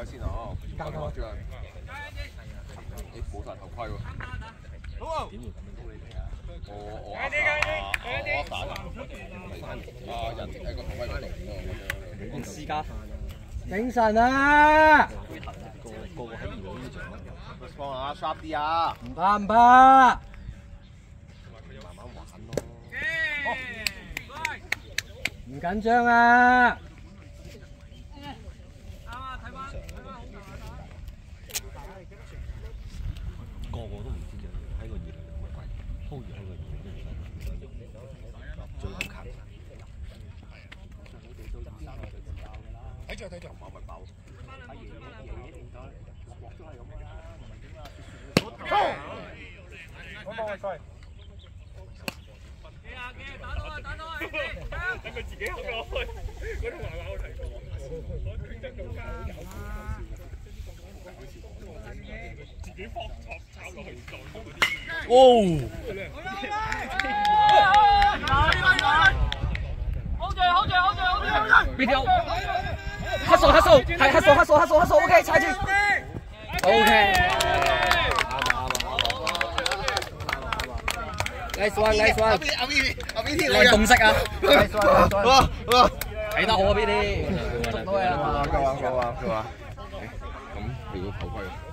睇先啊！交頭先啊！誒冇曬頭盔喎。好。點會咁樣高你哋啊？我打人誒個頭盔嗰度我私家醒神啊！ 個喺二樓呢場， 幫下 sharp 啲啊！ 唔怕唔怕， 慢慢玩咯。 唔緊張啊！ 個個都唔知嘅，喺個二樓有乜鬼，鋪住喺個二樓都唔使，最好靠。 睇住睇住，唔係咪爆？我幫我吹。等佢自己行落去，嗰度慢慢我睇過。我決定做交。自己放插插落去撞嗰啲。 哦！ 好住！ 邊條？黑數係黑數 ，OK， 踩住 ，OK。Nice one，阿 B 靚共識啊！睇得好啊 ，B 啲，捉到你啦！ 佢話，咁佢個頭盔。